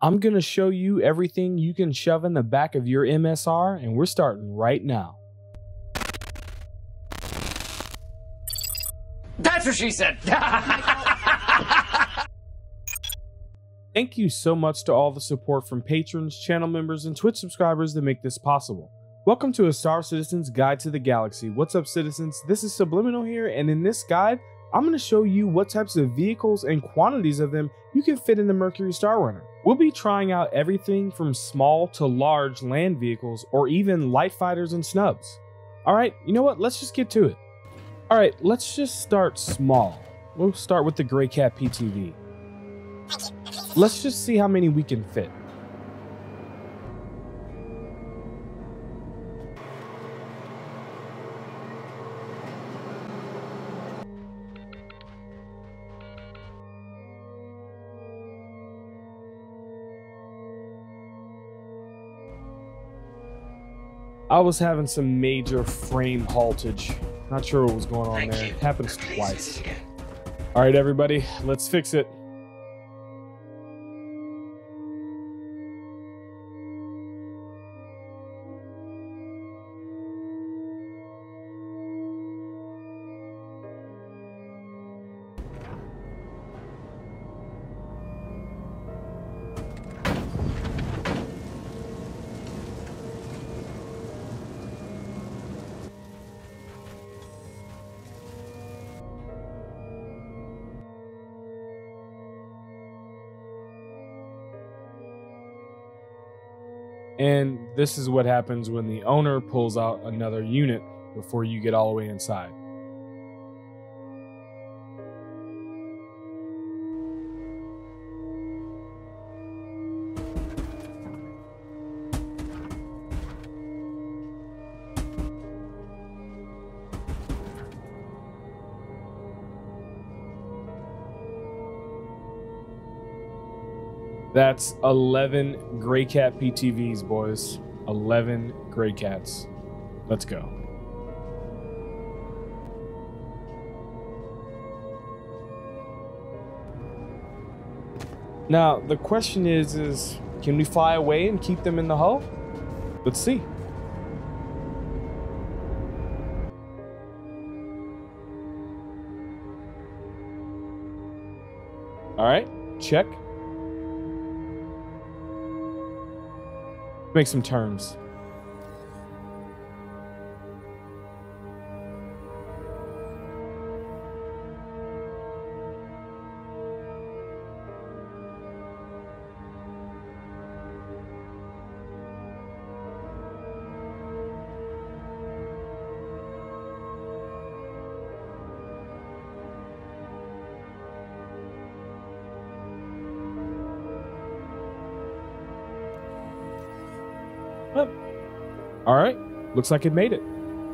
I'm going to show you everything you can shove in the back of your MSR, and we're starting right now. That's what she said. Thank you so much to all the support from patrons, channel members, and Twitch subscribers that make this possible. Welcome to A Star Citizen's Guide to the Galaxy. What's up, citizens? This is Subliminal here, and in this guide, I'm going to show you what types of vehicles and quantities of them you can fit in the Mercury Star Runner. We'll be trying out everything from small to large land vehicles, or even light fighters and snubs. Alright, you know what? Let's just get to it. Alright, let's just start small. We'll start with the Greycat PTV. Let's just see how many we can fit. I was having some major frame haltage. Not sure what was going on there. It happens twice. All right, everybody, let's fix it. And this is what happens when the owner pulls out another unit before you get all the way inside. That's 11 Greycat PTVs, boys. 11 Greycats. Let's go. Now, the question is can we fly away and keep them in the hull? Let's see. All right, check. Make some turns. All right, looks like it made it.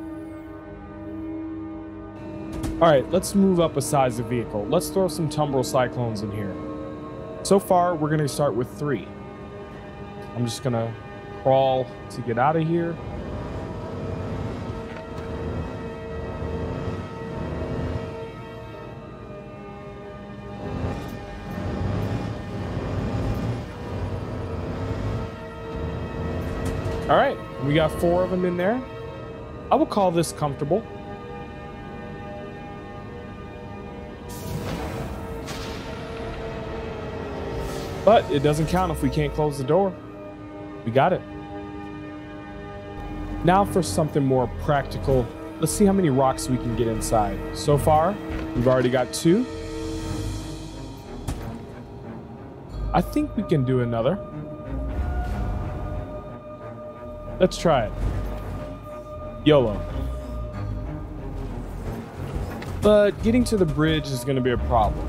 All right, let's move up a size of vehicle. Let's throw some Tumbril Cyclones in here. So far, we're gonna start with 3. I'm just gonna crawl to get out of here. All right, we got 4 of them in there. I will call this comfortable. But it doesn't count if we can't close the door. We got it. Now for something more practical. Let's see how many rocks we can get inside. So far, we've already got 2. I think we can do another. Let's try it. YOLO. But getting to the bridge is going to be a problem.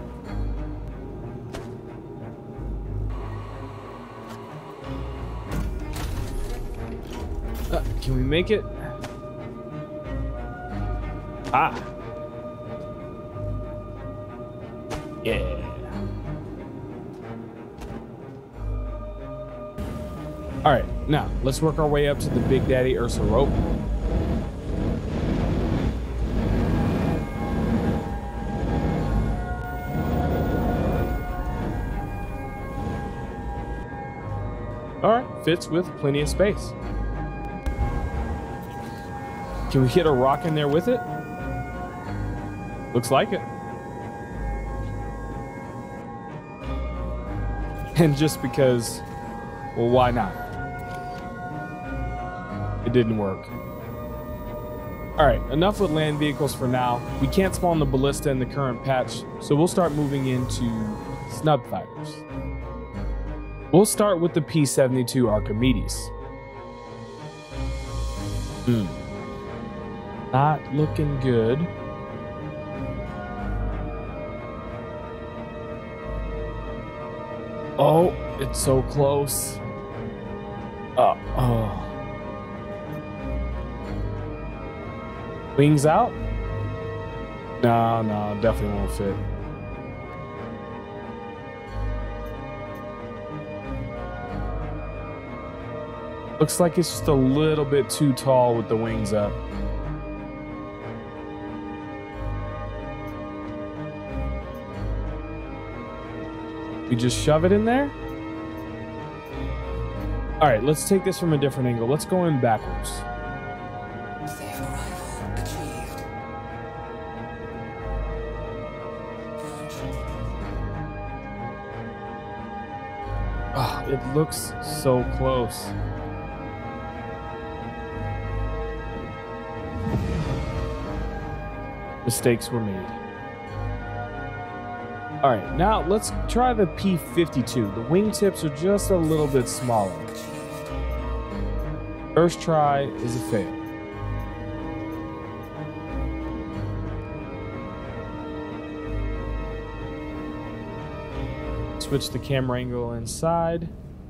Can we make it? Ah. Yeah. All right, now let's work our way up to the Big Daddy Ursa rope. All right, fits with plenty of space. Can we hit a rock in there with it? Looks like it. And just because, well, why not? It didn't work. All right, enough with land vehicles for now. We can't spawn the ballista in the current patch, so we'll start moving into snub fighters. We'll start with the P-72 Archimedes. Not looking good. Oh, it's so close. Oh. Wings out? No, definitely won't fit. Looks like it's just a little bit too tall with the wings up. We just shove it in there? All right, let's take this from a different angle. Let's go in backwards. Safe arrival achieved. Oh, it looks so close. Mistakes were made. All right, now let's try the P-52. The wingtips are just a little bit smaller. First try is a fail. Switch the camera angle inside.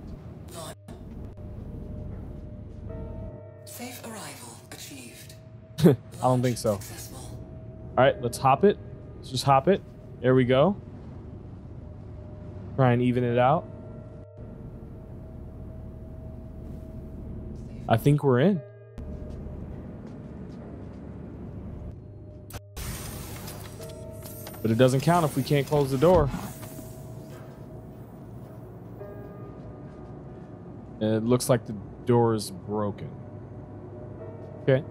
Safe arrival achieved. I don't think so. All right, let's hop it. Let's just hop it. There we go. Try and even it out. I think we're in. But it doesn't count if we can't close the door. And it looks like the door is broken. Okay.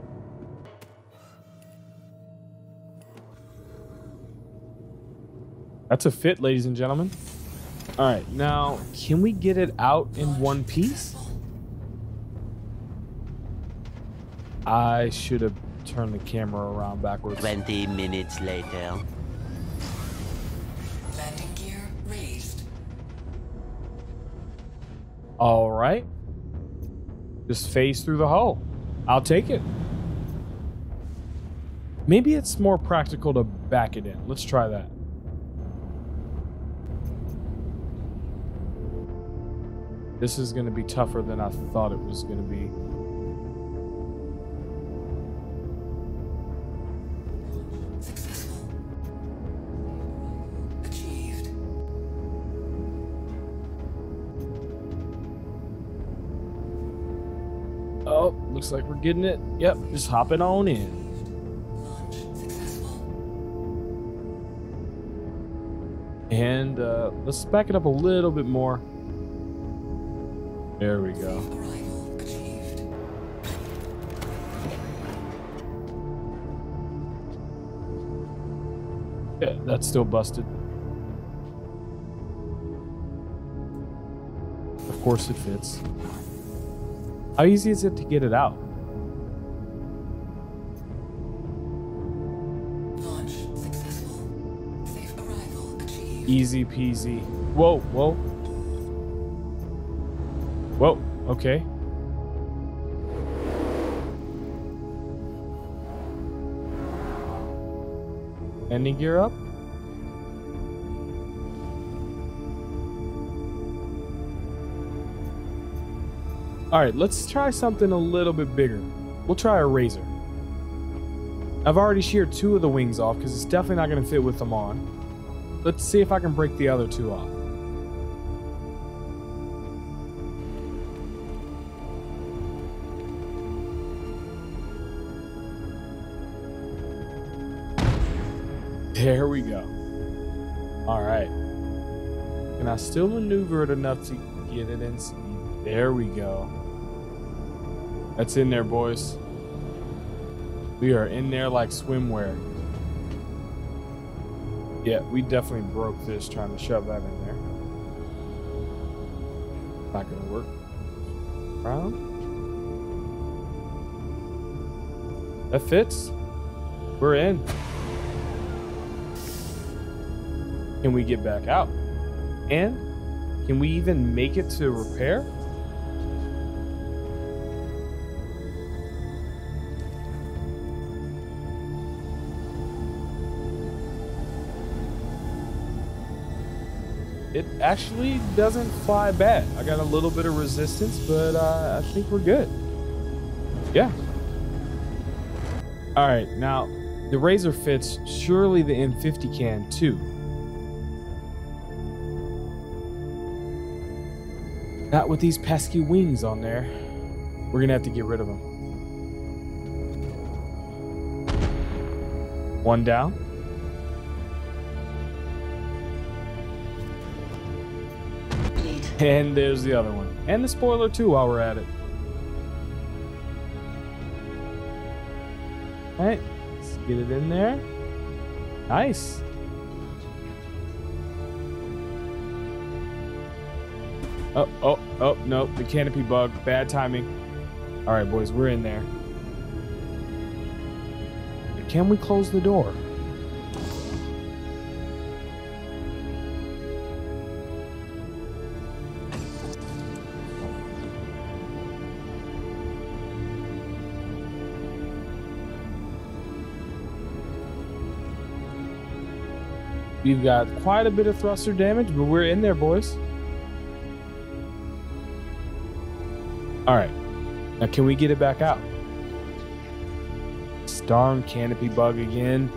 That's a fit, ladies and gentlemen. All right, now, can we get it out in one piece? I should have turned the camera around backwards. 20 minutes later. Landing gear raised. All right. Just phase through the hull. I'll take it. Maybe it's more practical to back it in. Let's try that. This is going to be tougher than I thought it was going to be. Successful. Achieved. Oh, looks like we're getting it. Yep, just hopping on in. Launch successful. And let's back it up a little bit more. There we go. Safe arrival achieved. Yeah, that's still busted. Of course it fits. How easy is it to get it out? Launch successful. Safe arrival achieved. Easy peasy. Whoa, whoa. Whoa, okay. Landing gear up. All right, let's try something a little bit bigger. We'll try a Razor. I've already sheared 2 of the wings off because it's definitely not going to fit with them on. Let's see if I can break the other 2 off. There we go. All right. Can I still maneuver it enough to get it in speed? There we go. That's in there, boys. We are in there like swimwear. Yeah, we definitely broke this trying to shove that in there. Not gonna work. Round. That fits. We're in. Can we get back out? And can we even make it to repair? It actually doesn't fly bad. I got a little bit of resistance, but I think we're good. Yeah. All right, now the Razor fits. Surely the M50 can too. Not with these pesky wings on there. We're gonna have to get rid of them. One down. And there's the other one. And the spoiler too while we're at it. All right, let's get it in there. Nice. Oh, no, the canopy bug, bad timing. All right, boys, we're in there. Can we close the door? We've got quite a bit of thruster damage, but we're in there, boys. All right, now can we get it back out? Darn canopy bug again.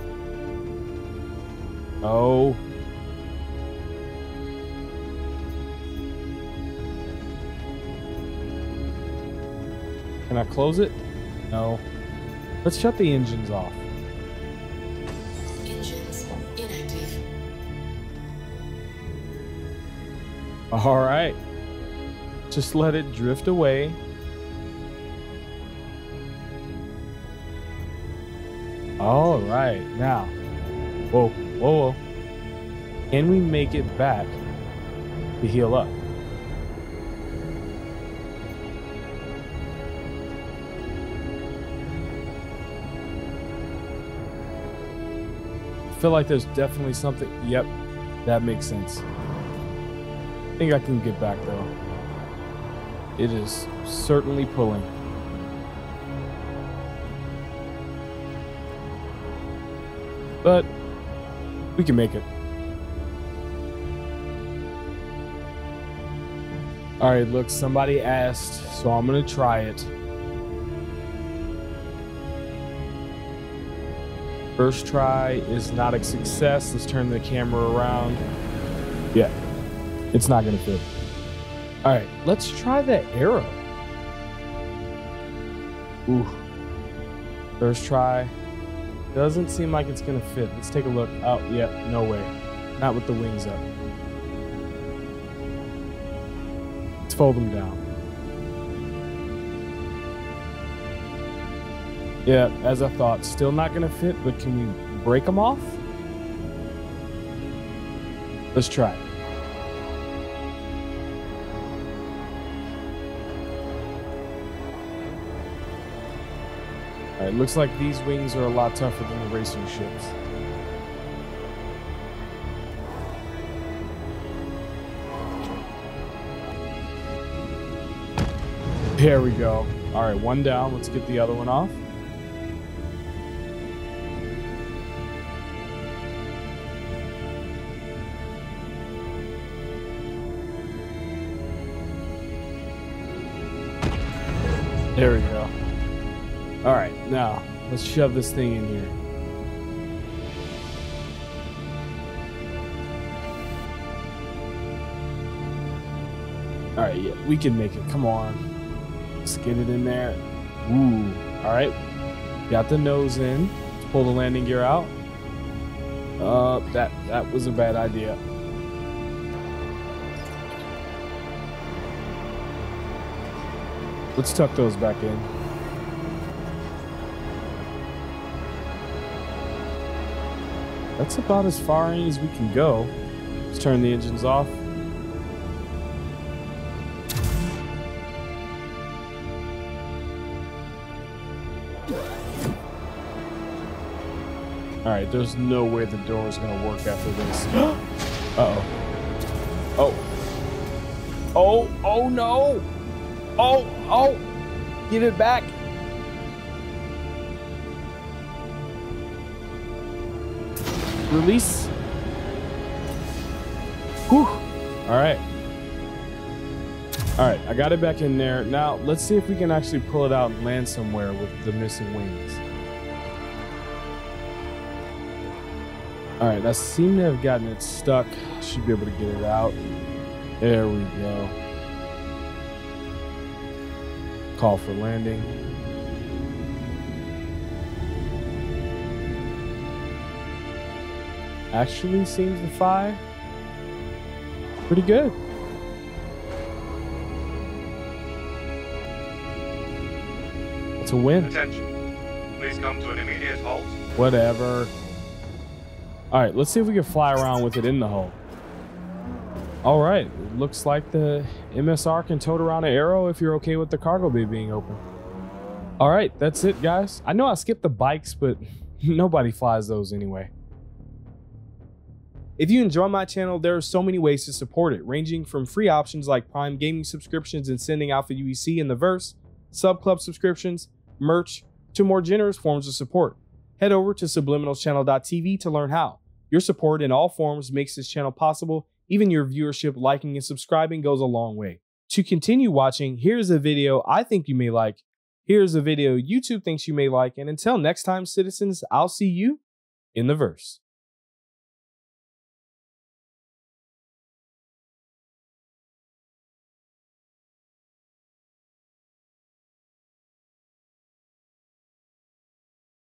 Oh. Can I close it? No. Let's shut the engines off. Engines inactive. All right. Just let it drift away. All right, now, whoa. Can we make it back to heal up? I feel like there's definitely something. Yep, that makes sense. I think I can get back though. It is certainly pulling. But we can make it. All right, look, somebody asked, so I'm gonna try it. First try is not a success. Let's turn the camera around. Yeah, it's not gonna fit. All right, let's try the arrow. Ooh. First try. Doesn't seem like it's gonna fit. Let's take a look. Oh, yeah, no way. Not with the wings up. Let's fold them down. Yeah, as I thought, still not gonna fit, but can we break them off? Let's try. All right, looks like these wings are a lot tougher than the racing ships. There we go. All right, one down. Let's get the other one off. There we go. All right, now let's shove this thing in here. All right, yeah, we can make it. Come on. Let's get it in there. Ooh. All right. Got the nose in. Let's pull the landing gear out. That was a bad idea. Let's tuck those back in. That's about as far in as we can go. Let's turn the engines off. All right, there's no way the door is gonna work after this. Uh-oh. Oh. Oh, oh no. Oh, oh. Give it back. Release. Whew. All right. All right, I got it back in there. Now, let's see if we can actually pull it out and land somewhere with the missing wings. All right, I seem to have gotten it stuck. Should be able to get it out. There we go. Call for landing. Actually seems to fly pretty good. It's a win. Attention. Please come to an immediate halt. Whatever. All right, let's see if we can fly around with it in the hull. All right, it looks like the MSR can tote around an Arrow if you're okay with the cargo bay being open. All right, that's it, guys. I know I skipped the bikes, but nobody flies those anyway. If you enjoy my channel, there are so many ways to support it, ranging from free options like Prime Gaming subscriptions and sending Alpha UEC in the verse, sub club subscriptions, merch, to more generous forms of support. Head over to subliminalschannel.tv to learn how. Your support in all forms makes this channel possible. Even your viewership, liking, and subscribing goes a long way. To continue watching, here's a video I think you may like. Here's a video YouTube thinks you may like. And until next time, citizens, I'll see you in the verse.